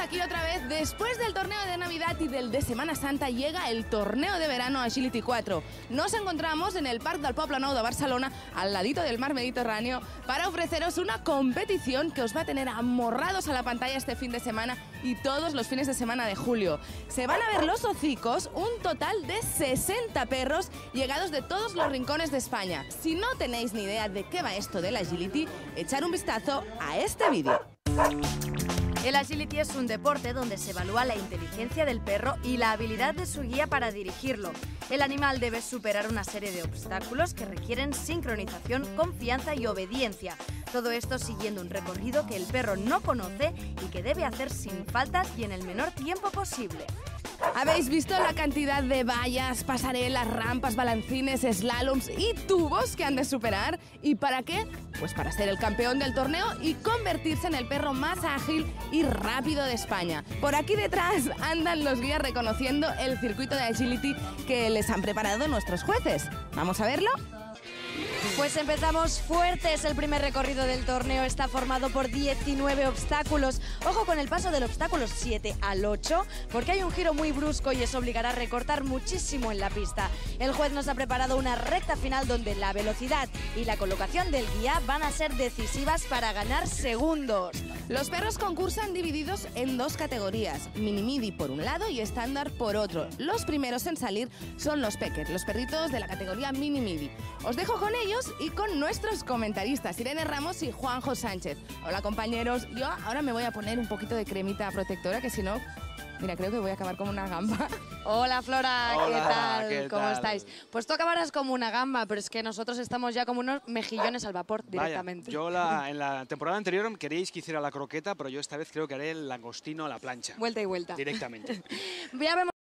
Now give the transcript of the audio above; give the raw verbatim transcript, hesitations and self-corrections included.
aquí otra vez. Después del torneo de Navidad y del de Semana Santa llega el torneo de verano Agility cuatro. Nos encontramos en el Parc del Poblenou de Barcelona, al ladito del mar Mediterráneo, para ofreceros una competición que os va a tener amorrados a la pantalla este fin de semana y todos los fines de semana de julio. Se van a ver los hocicos un total de sesenta perros llegados de todos los rincones de España. Si no tenéis ni idea de qué va esto del Agility, echar un vistazo a este vídeo. El agility es un deporte donde se evalúa la inteligencia del perro y la habilidad de su guía para dirigirlo. El animal debe superar una serie de obstáculos que requieren sincronización, confianza y obediencia. Todo esto siguiendo un recorrido que el perro no conoce y que debe hacer sin faltas y en el menor tiempo posible. ¿Habéis visto la cantidad de vallas, pasarelas, rampas, balancines, slaloms y tubos que han de superar? ¿Y para qué? Pues para ser el campeón del torneo y convertirse en el perro más ágil y rápido de España. Por aquí detrás andan los guías reconociendo el circuito de agility que les han preparado nuestros jueces. ¿Vamos a verlo? Pues empezamos fuertes. El primer recorrido del torneo está formado por diecinueve obstáculos. Ojo con el paso del obstáculo siete al ocho, porque hay un giro muy brusco y eso obligará a recortar muchísimo en la pista. El juez nos ha preparado una recta final donde la velocidad y la colocación del guía van a ser decisivas para ganar segundos. Los perros concursan divididos en dos categorías, mini-midi por un lado y estándar por otro. Los primeros en salir son los peckers, los perritos de la categoría mini-midi. Os dejo con ellos y con nuestros comentaristas, Irene Ramos y Juanjo Sánchez. Hola compañeros, yo ahora me voy a poner un poquito de cremita protectora, que si no, mira, creo que voy a acabar como una gamba. Hola Flora, Hola, ¿qué tal? ¿qué ¿Cómo tal? estáis? Pues tú acabarás como una gamba, pero es que nosotros estamos ya como unos mejillones al vapor directamente. Vaya, yo la, en la temporada anterior queríais que hiciera la croqueta, pero yo esta vez creo que haré el langostino a la plancha. Vuelta y vuelta. Directamente. Ya vemos